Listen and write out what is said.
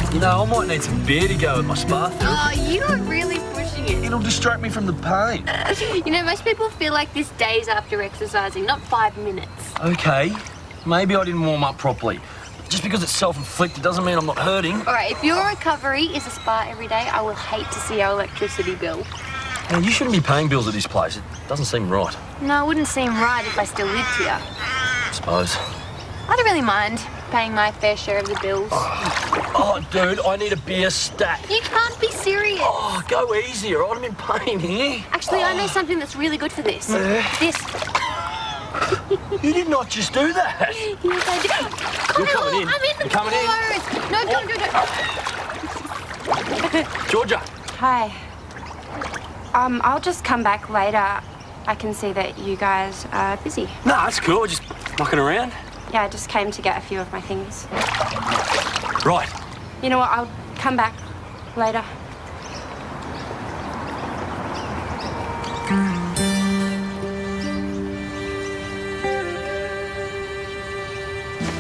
You know, I might need some beer to go with my spa therapy. Oh, you are really pushing it. It'll distract me from the pain. You know, most people feel like this days after exercising, not 5 minutes. Okay, maybe I didn't warm up properly. Just because it's self-inflicted doesn't mean I'm not hurting. All right, if your recovery is a spa every day, I will hate to see our electricity bill. Now, you shouldn't be paying bills at this place. It doesn't seem right. No, it wouldn't seem right if I still lived here. I suppose. I don't really mind paying my fair share of the bills. Oh, dude, I need a beer stat. You can't be serious. Oh, go easy, all right? I'm in pain here. Actually, I know something that's really good for this. This. You did not just do that. Yes, I did. You're coming in. I'm in the You're coming in. clothes. No, don't. Georgia. Hi. I'll just come back later. I can see that you guys are busy. No, that's cool. Just knocking around. Yeah, I just came to get a few of my things. Right. You know what? I'll come back later.